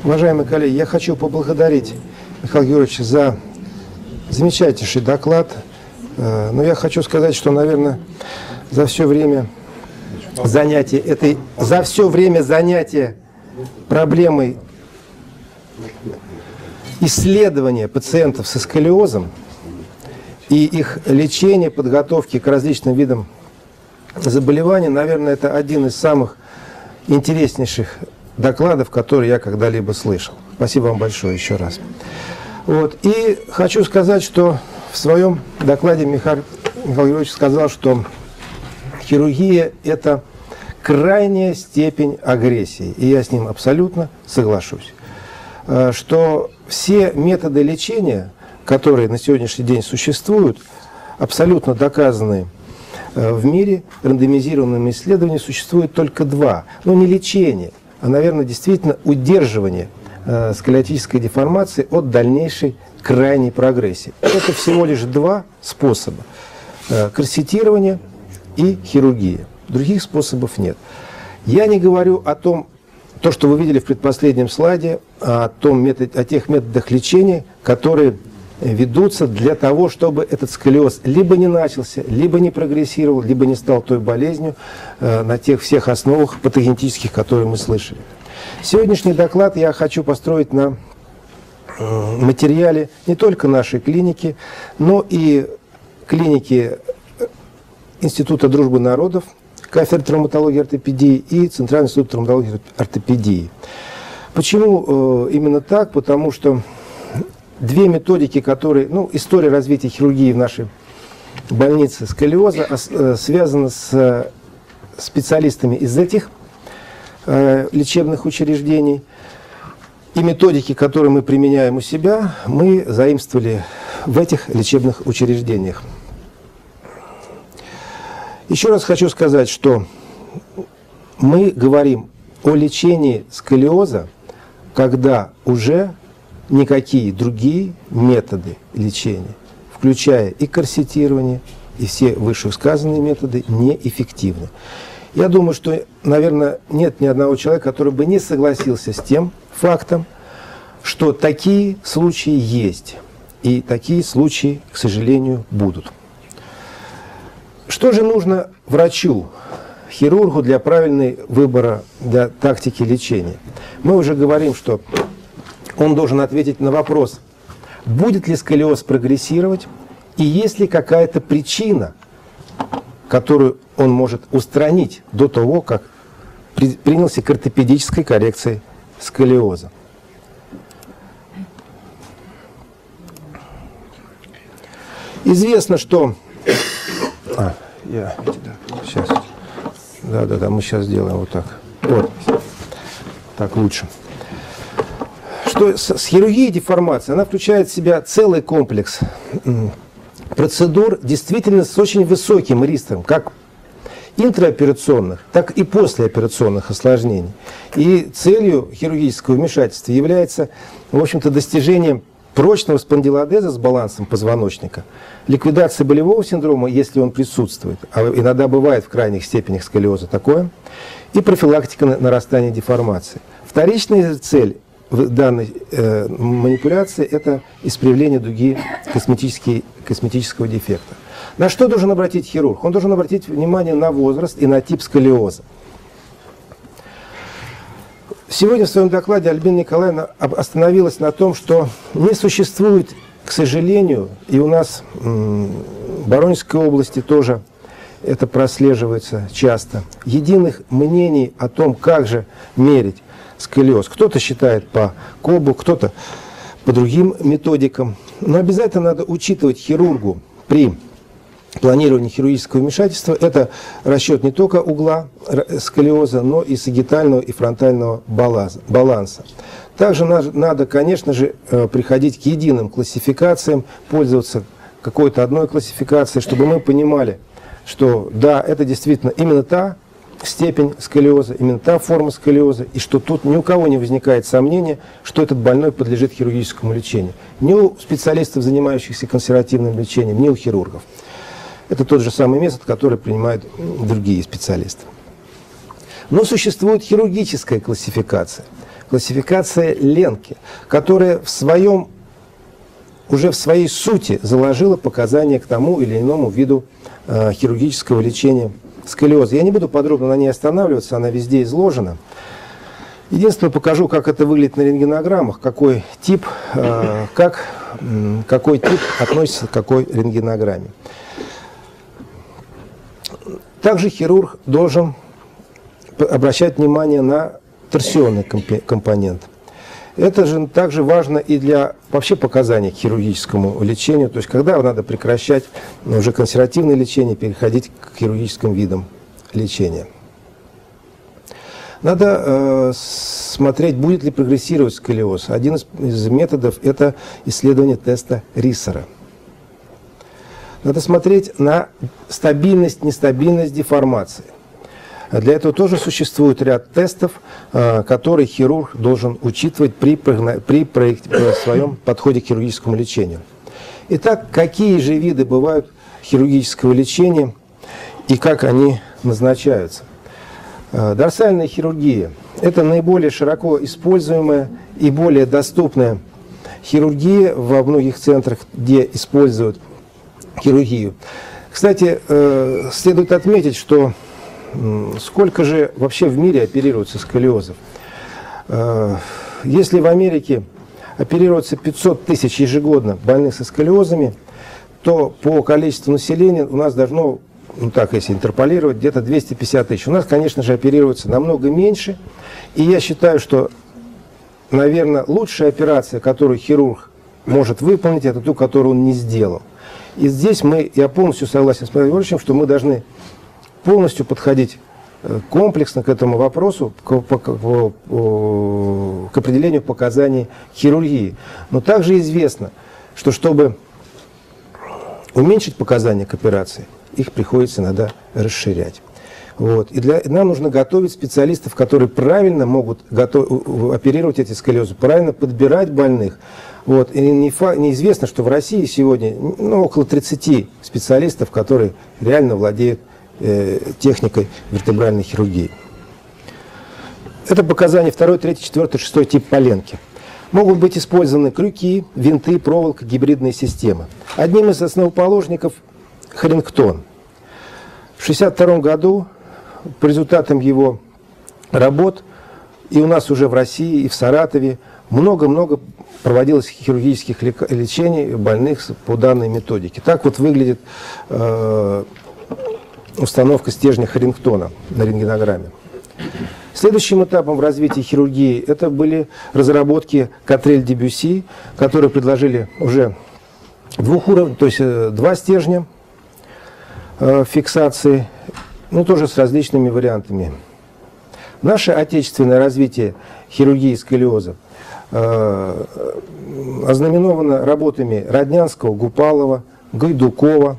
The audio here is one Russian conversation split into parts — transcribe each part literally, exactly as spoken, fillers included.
Уважаемые коллеги, я хочу поблагодарить Михаила Георгиевича за замечательнейший доклад. Но я хочу сказать, что, наверное, за все время занятия этой, за все время занятия проблемой исследования пациентов со сколиозом и их лечения, подготовки к различным видам заболеваний, наверное, это один из самых интереснейших докладов, которые я когда-либо слышал. Спасибо вам большое еще раз. Вот. И хочу сказать, что в своем докладе Михаил Георгиевич сказал, что хирургия – это крайняя степень агрессии. И я с ним абсолютно соглашусь. Что все методы лечения, которые на сегодняшний день существуют, абсолютно доказаны в мире, рандомизированными исследованиями существует только два. Но не лечение, а, наверное, действительно удерживание э, сколиотической деформации от дальнейшей крайней прогрессии. Это всего лишь два способа. Э, корсетирование и хирургия. Других способов нет. Я не говорю о том, то, что вы видели в предпоследнем слайде, о, том метод, о тех методах лечения, которые ведутся для того, чтобы этот сколиоз либо не начался, либо не прогрессировал, либо не стал той болезнью э, на тех всех основах патогенетических, которые мы слышали. Сегодняшний доклад я хочу построить на э, материале не только нашей клиники, но и клиники Института дружбы народов, кафедры травматологии и ортопедии и Центральный институт травматологии и ортопедии. Почему э, именно так? Потому что две методики, которые, ну, история развития хирургии в нашей больнице сколиоза э, связана с специалистами из этих э, лечебных учреждений. И методики, которые мы применяем у себя, мы заимствовали в этих лечебных учреждениях. Еще раз хочу сказать, что мы говорим о лечении сколиоза, когда уже никакие другие методы лечения, включая и корсетирование, и все вышесказанные методы, неэффективны. Я думаю, что, наверное, нет ни одного человека, который бы не согласился с тем фактом, что такие случаи есть, и такие случаи, к сожалению, будут. Что же нужно врачу, хирургу для правильного выбора, для тактики лечения? Мы уже говорим, что он должен ответить на вопрос, будет ли сколиоз прогрессировать и есть ли какая-то причина, которую он может устранить до того, как принялся к ортопедической коррекции сколиоза. Известно, что... А, я... Сейчас. Да-да-да, мы сейчас сделаем вот так. Вот. Так лучше. Что с хирургией деформации, она включает в себя целый комплекс процедур, действительно с очень высоким риском, как интраоперационных, так и послеоперационных осложнений. И целью хирургического вмешательства является, в общем-то, достижение прочного спондилодеза с балансом позвоночника, ликвидация болевого синдрома, если он присутствует, а иногда бывает в крайних степенях сколиоза такое, и профилактика нарастания деформации. Вторичная цель в данной э, манипуляции – это исправление дуги косметического дефекта. На что должен обратить хирург? Он должен обратить внимание на возраст и на тип сколиоза. Сегодня в своем докладе Альбина Николаевна остановилась на том, что не существует, к сожалению, и у нас в Воронежской области тоже это прослеживается часто, единых мнений о том, как же мерить сколиоз. Кто-то считает по КОБу, кто-то по другим методикам. Но обязательно надо учитывать хирургу при планировании хирургического вмешательства. Это расчет не только угла сколиоза, но и сагитального и фронтального баланса. Также надо, конечно же, приходить к единым классификациям, пользоваться какой-то одной классификацией, чтобы мы понимали, что да, это действительно именно та степень сколиоза, именно та форма сколиоза, и что тут ни у кого не возникает сомнения, что этот больной подлежит хирургическому лечению. Ни у специалистов, занимающихся консервативным лечением, ни у хирургов. Это тот же самый метод, который принимают другие специалисты. Но существует хирургическая классификация. классификация Ленке, которая в своем, уже в своей сути заложила показания к тому или иному виду э, хирургического лечения сколиоза. Я не буду подробно на ней останавливаться, она везде изложена. Единственное, покажу, как это выглядит на рентгенограммах, какой тип, э, как, э, какой тип относится к какой рентгенограмме. Также хирург должен обращать внимание на торсионный компонент. Это же также важно и для вообще показаний к хирургическому лечению, то есть когда надо прекращать уже консервативное лечение, переходить к хирургическим видам лечения. Надо э, смотреть, будет ли прогрессировать сколиоз. Один из, из методов – это исследование теста Рисера. Надо смотреть на стабильность, нестабильность деформации. Для этого тоже существует ряд тестов, э, которые хирург должен учитывать при, при, при своем подходе к хирургическому лечению. Итак, какие же виды бывают хирургического лечения и как они назначаются? Дорсальная хирургия – это наиболее широко используемая и более доступная хирургия во многих центрах, где используют хирургию. Кстати, следует отметить, что сколько же вообще в мире оперируется сколиозов. Если в Америке оперируется пятьсот тысяч ежегодно больных со сколиозами, то по количеству населения у нас должно, ну так, если интерполировать, где-то двести пятьдесят тысяч. У нас, конечно же, оперируется намного меньше. И я считаю, что, наверное, лучшая операция, которую хирург может выполнить, это ту, которую он не сделал. И здесь мы, я полностью согласен с Павлом Егоровичем, что мы должны полностью подходить комплексно к этому вопросу, к, к, к, к определению показаний хирургии. Но также известно, что чтобы уменьшить показания к операции, их приходится иногда расширять. Вот. И для, нам нужно готовить специалистов, которые правильно могут готов, оперировать эти сколиозы, правильно подбирать больных. Вот. И не фа, неизвестно, что в России сегодня ну, около тридцати специалистов, которые реально владеют э, техникой вертебральной хирургии. Это показания второй, третий, четвертый, шестой тип по Ленке. Могут быть использованы крюки, винты, проволока, гибридные системы. Одним из основоположников Харрингтон. В шестьдесят втором году по результатам его работ и у нас уже в России, и в Саратове много-много проводилось хирургических лечений больных по данной методике. Так вот выглядит э, установка стержня Харрингтона на рентгенограмме. Следующим этапом в развитии хирургии это были разработки Котрель-Дебюсси, которые предложили уже двухуровневые, то есть э, два стержня э, фиксации, ну тоже с различными вариантами. Наше отечественное развитие хирургии сколиоза э, ознаменовано работами Роднянского, Гупалова, Гайдукова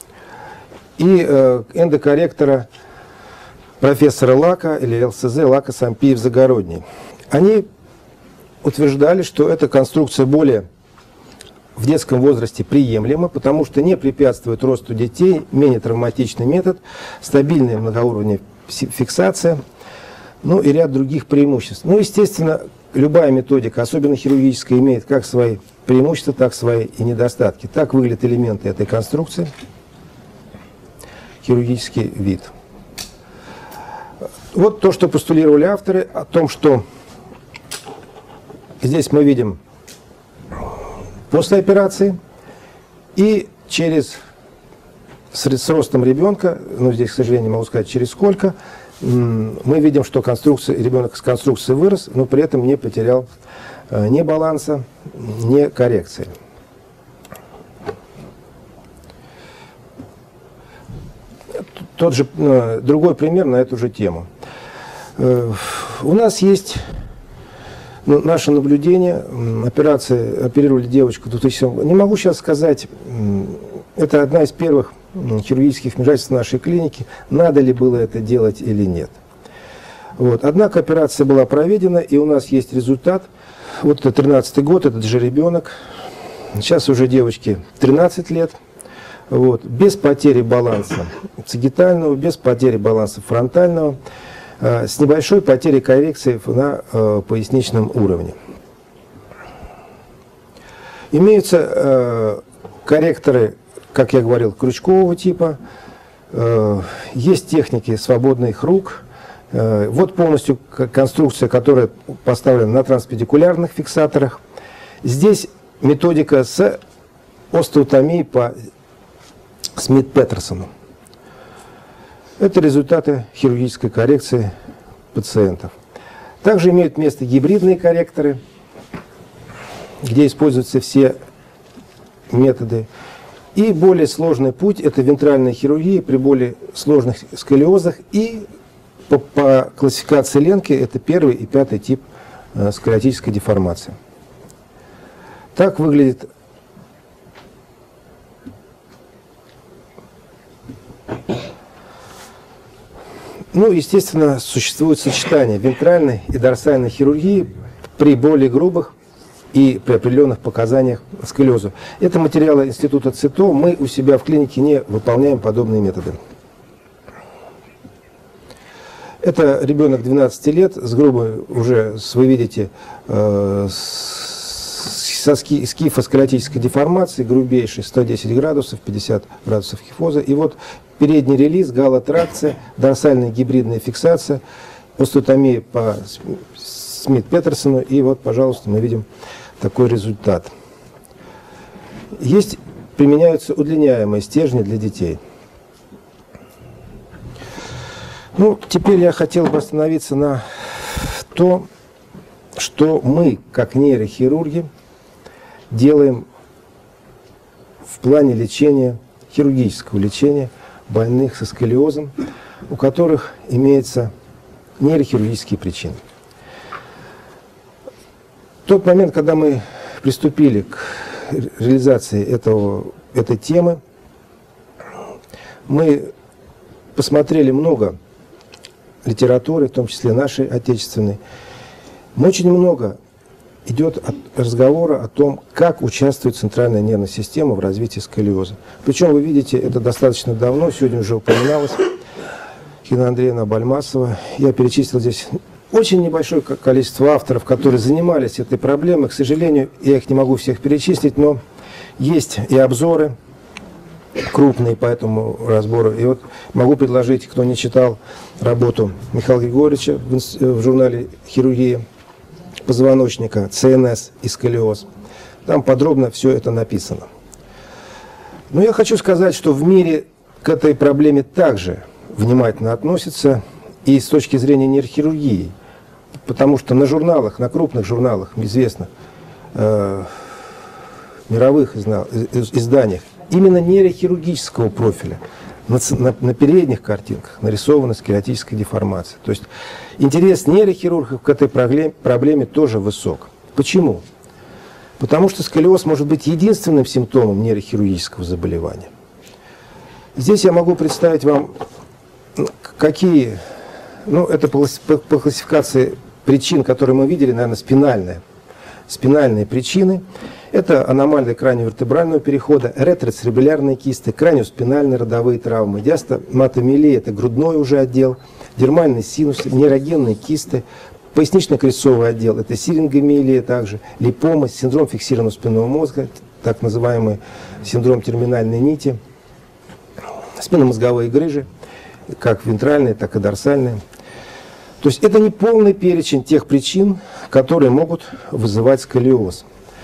и э, эндокорректора профессора Лака или ЛСЗ Лака Сампиев-Загородний. Они утверждали, что эта конструкция более в детском возрасте приемлема, потому что не препятствует росту детей, менее травматичный метод, стабильная многоуровневая фиксация, ну и ряд других преимуществ. Ну, естественно, любая методика, особенно хирургическая, имеет как свои преимущества, так свои и недостатки. Так выглядят элементы этой конструкции. Хирургический вид. Вот то, что постулировали авторы о том, что здесь мы видим после операции и через с, с ростом ребенка, ну здесь, к сожалению, не могу сказать через сколько, мы видим, что конструкция, ребенок с конструкции вырос, но при этом не потерял э, ни баланса, ни коррекции. Тот же, э, другой пример на эту же тему. Э, у нас есть ну, наше наблюдение, операции, оперировали девочку в двухтысячном году. Не могу сейчас сказать, это одна из первых хирургических вмешательств в нашей клинике, надо ли было это делать или нет. Вот. Однако операция была проведена, и у нас есть результат. Вот это тринадцатый год, этот же ребенок. Сейчас уже девочке тринадцать лет. Вот. Без потери баланса сагитального, без потери баланса фронтального. с небольшой потерей коррекции на поясничном уровне. Имеются корректоры, как я говорил, крючкового типа. Есть техники свободных рук. Вот полностью конструкция, которая поставлена на транспедикулярных фиксаторах. Здесь методика с остеотомией по Смит-Петерсону. Это результаты хирургической коррекции пациентов. Также имеют место гибридные корректоры, где используются все методы. И более сложный путь – это вентральная хирургия при более сложных сколиозах. И по, по классификации Ленке это первый и пятый тип э, сколиотической деформации. Так выглядит Ну, естественно, существует сочетание вентральной и дорсальной хирургии при более грубых и при определенных показаниях сколиозу. Это материалы института ЦИТО. Мы у себя в клинике не выполняем подобные методы. Это ребенок двенадцати лет с грубой, уже, вы видите, э, со ски, скифосколиотической деформацией, грубейшей, сто десять градусов, пятьдесят градусов кифоза. И вот передний релиз, галотракция, дорсальная гибридная фиксация, остеотомия по Смит-Петерсону. И вот, пожалуйста, мы видим такой результат. Есть, применяются удлиняемые стержни для детей. Ну, теперь я хотел бы остановиться на том, что мы, как нейрохирурги, делаем в плане лечения, хирургического лечения больных со сколиозом, у которых имеются нейрохирургические причины. В тот момент, когда мы приступили к реализации этого, этой темы, мы посмотрели много литературы, в том числе нашей отечественной. Очень много идет от разговора о том, как участвует центральная нервная система в развитии сколиоза. Причем, вы видите, это достаточно давно, сегодня уже упоминалось, Кина Андреевна Бальмасова. Я перечислил здесь очень небольшое количество авторов, которые занимались этой проблемой. К сожалению, я их не могу всех перечислить, но есть и обзоры крупные по этому разбору. И вот могу предложить, кто не читал работу Михаила Григорьевича в, в журнале «Хирургия позвоночника», ЦНС и сколиоз. Там подробно все это написано. Но я хочу сказать, что в мире к этой проблеме также внимательно относятся и с точки зрения нейрохирургии. Потому что на журналах, на крупных журналах, известно, э, мировых изданиях, именно нейрохирургического профиля на, на, на передних картинках нарисована сколиотическая деформация. То есть интерес нейрохирургов к этой проблеме, проблеме тоже высок. Почему? Потому что сколиоз может быть единственным симптомом нейрохирургического заболевания. Здесь я могу представить вам, какие, ну это по, по, по классификации причин, которые мы видели, наверное, спинальные. Спинальные причины. Это аномалии краниовертебрального перехода, ретроцеребральные кисты, краниоспинальные родовые травмы, диастоматомиелия, это грудной уже отдел, дермальный синус, нейрогенные кисты, пояснично-крестцовый отдел, это сирингомиелия также, липома, синдром фиксированного спинного мозга, так называемый синдром терминальной нити, спинномозговые грыжи, как вентральные, так и дорсальные. То есть это не полный перечень тех причин, которые могут вызывать сколиоз.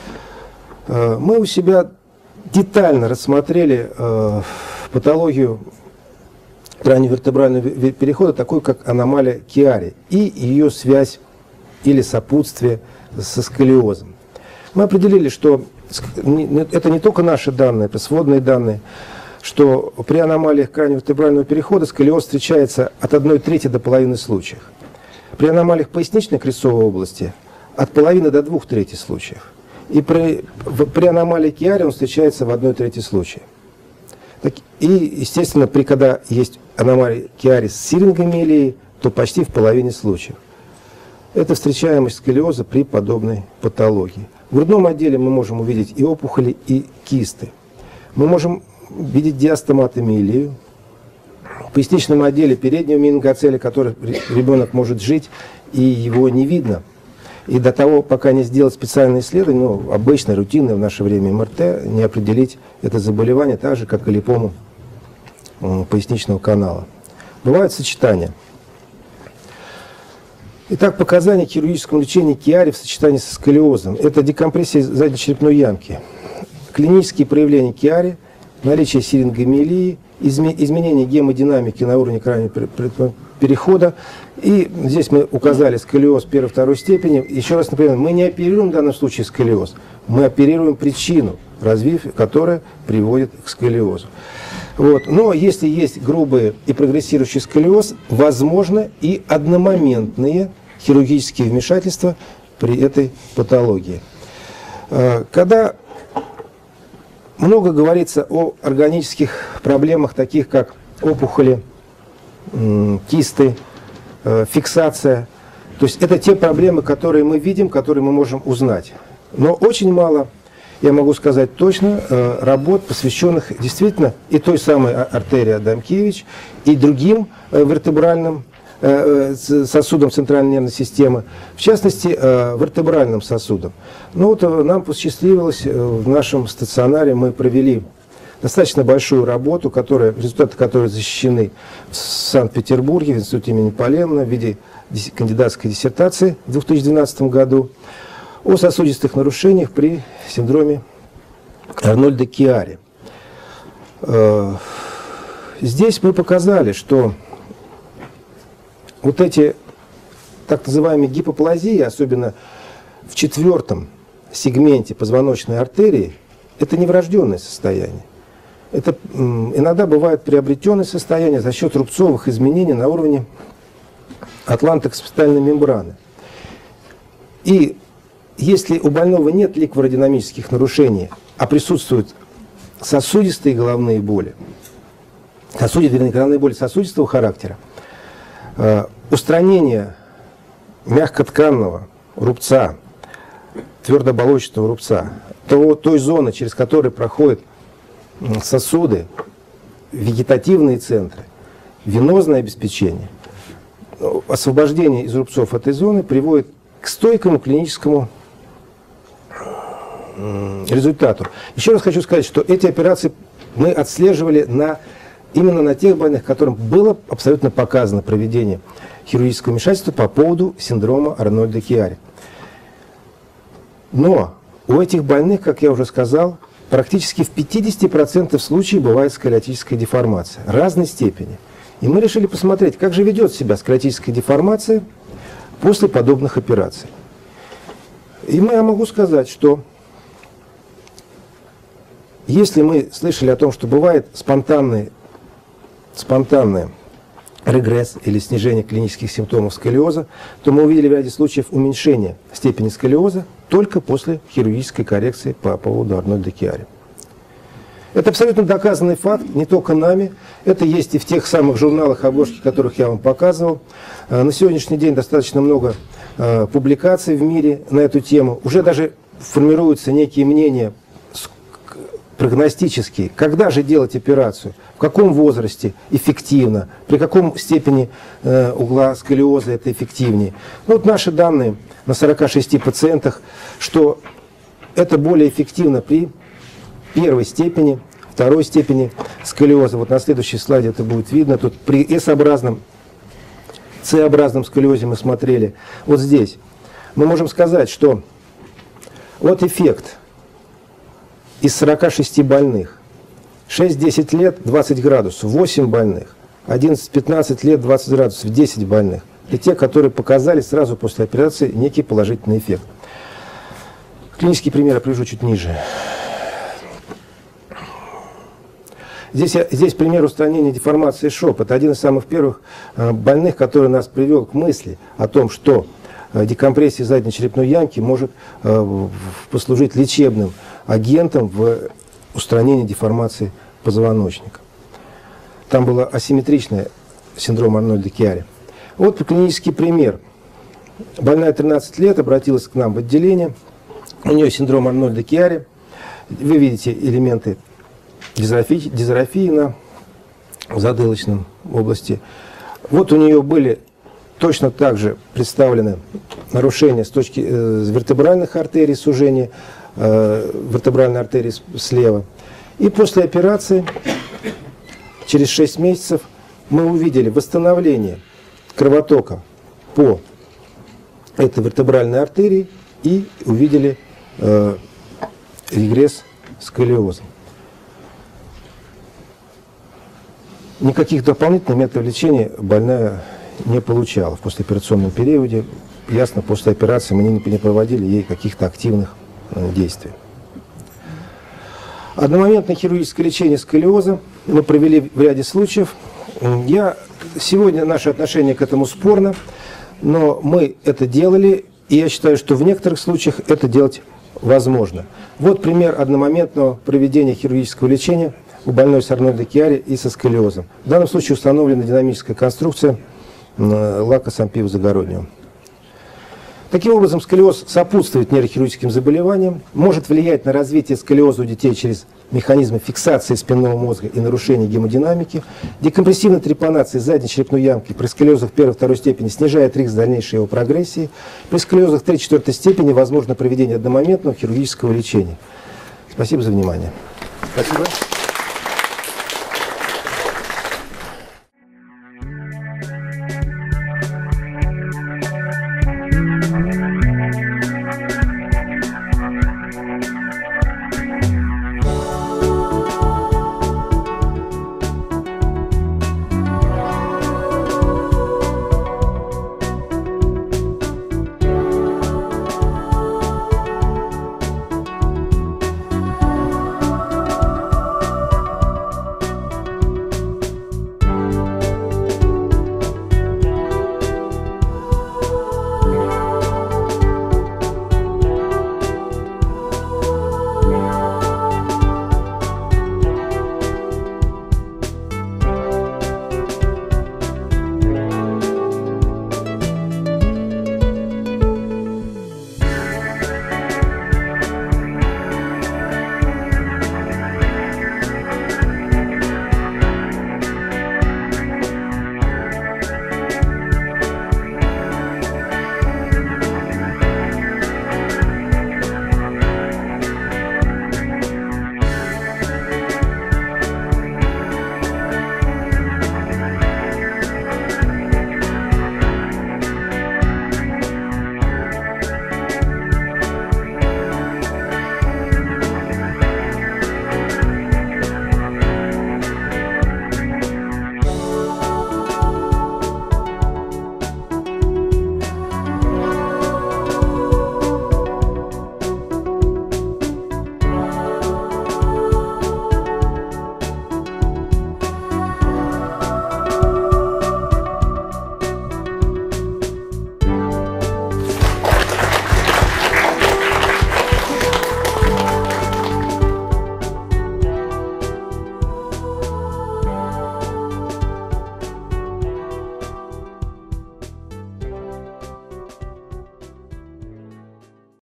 Мы у себя детально рассмотрели э, патологию краниовертебрального перехода, такой как аномалия Киари, и ее связь или сопутствие со сколиозом. Мы определили, что это не только наши данные, это сводные данные, что при аномалиях краниовертебрального перехода сколиоз встречается от одной трети до половины случаев. При аномалиях пояснично-крестцовой области от половины до двух трети случаев. И при, в, при аномалии Киари он встречается в одной трети случаев. Так, и, естественно, при, когда есть аномалия Киари с сирингомиелией, то почти в половине случаев. Это встречаемость сколиоза при подобной патологии. В грудном отделе мы можем увидеть и опухоли, и кисты. Мы можем видеть диастоматомиелию, поясничном отделе переднего менингоцеля, который ребенок может жить, и его не видно. И до того, пока не сделать специальное исследование, ну, обычно, рутинное в наше время эм эр тэ, не определить это заболевание так же, как и липому поясничного канала. Бывают сочетания. Итак, показания к хирургическому лечению киари в сочетании со сколиозом. Это декомпрессия заднечерепной ямки, клинические проявления киари, наличие сирингомиелии, изменение гемодинамики на уровне крайнего перехода. И здесь мы указали сколиоз первой-второй степени. Еще раз напоминаю, мы не оперируем в данном случае сколиоз, мы оперируем причину, развив, которая приводит к сколиозу. Вот. Но если есть грубый и прогрессирующий сколиоз, возможно и одномоментные хирургические вмешательства при этой патологии. Когда много говорится о органических проблемах, таких как опухоли, кисты, фиксация, то есть это те проблемы, которые мы видим, которые мы можем узнать. Но очень мало, я могу сказать точно, работ, посвященных действительно и той самой артерии Адамкевич, и другим вертебральным сосудам центральной нервной системы, в частности, вертебральным сосудам. Ну вот нам посчастливилось, в нашем стационаре мы провели достаточно большую работу, которая, результаты которой защищены в Санкт-Петербурге, в институте имени Поленина в виде кандидатской диссертации в две тысячи двенадцатом году о сосудистых нарушениях при синдроме Арнольда-Киари. Здесь мы показали, что вот эти так называемые гипоплазии, особенно в четвертом сегменте позвоночной артерии, это не врожденное состояние. Это иногда бывает приобретенное состояние за счет рубцовых изменений на уровне атлантокспитальной мембраны. И если у больного нет ликвородинамических нарушений, а присутствуют сосудистые головные боли, сосудистые головные боли сосудистого характера, устранение мягкотканного рубца, твердооболочечного рубца, того, той зоны, через которую проходят сосуды, вегетативные центры, венозное обеспечение, освобождение из рубцов этой зоны приводит к стойкому клиническому результату. Еще раз хочу сказать, что эти операции мы отслеживали на, именно на тех больных, которым было абсолютно показано проведение хирургического вмешательства по поводу синдрома Арнольда-Киари. Но у этих больных, как я уже сказал, практически в пятидесяти процентах случаев бывает сколиотическая деформация разной степени. И мы решили посмотреть, как же ведет себя сколиотическая деформация после подобных операций. И я могу сказать, что если мы слышали о том, что бывает спонтанный, спонтанный регресс или снижение клинических симптомов сколиоза, то мы увидели в ряде случаев уменьшение степени сколиоза только после хирургической коррекции по поводу Арнольда-Киари. Это абсолютно доказанный факт, не только нами. Это есть и в тех самых журналах, обложки которых я вам показывал. На сегодняшний день достаточно много публикаций в мире на эту тему. Уже даже формируются некие мнения прогностические. Когда же делать операцию? В каком возрасте эффективно? При каком степени угла сколиоза это эффективнее? Ну, вот наши данные на сорока шести пациентах, что это более эффективно при первой степени, второй степени сколиоза. Вот на следующем слайде это будет видно. Тут при S-образном, C-образном сколиозе мы смотрели. Вот здесь мы можем сказать, что вот эффект из сорока шести больных. шесть-десять лет двадцать градусов, восемь больных. одиннадцать-пятнадцать лет двадцать градусов, десять больных. Это те, которые показали сразу после операции некий положительный эффект. Клинический пример я привожу чуть ниже. Здесь, здесь пример устранения деформации ШОП. Это один из самых первых больных, который нас привел к мысли о том, что декомпрессия задней черепной ямки может послужить лечебным агентом в устранении деформации позвоночника. Там было асимметричное синдром Арнольда-Киари. Вот клинический пример. Больная тринадцать лет, обратилась к нам в отделение. У нее синдром Арнольда-Киари. Вы видите элементы дизрофии, дизрофии на затылочном области. Вот у нее были точно так же представлены нарушения с точки э, вертебральных артерий, сужения э, вертебральной артерии слева. И после операции, через шесть месяцев, мы увидели восстановление кровотока по этой вертебральной артерии и увидели э, регресс сколиоза. Никаких дополнительных методов лечения больная не получала в послеоперационном периоде. Ясно, после операции мы не, не проводили ей каких-то активных э, действий. Одномоментное хирургическое лечение сколиоза мы провели в ряде случаев. Я, сегодня наше отношение к этому спорно, но мы это делали, и я считаю, что в некоторых случаях это делать возможно. Вот пример одномоментного проведения хирургического лечения у больной с Арнольда Кьяри и со сколиозом. В данном случае установлена динамическая конструкция лака Сампио Загороднего. Таким образом, сколиоз сопутствует нейрохирургическим заболеваниям, может влиять на развитие сколиоза у детей через механизмы фиксации спинного мозга и нарушения гемодинамики. Декомпрессивная трепанация задней черепной ямки при сколиозах первой-второй степени снижает риск дальнейшей его прогрессии. При сколиозах третьей-четвертой степени возможно проведение одномоментного хирургического лечения. Спасибо за внимание. Спасибо.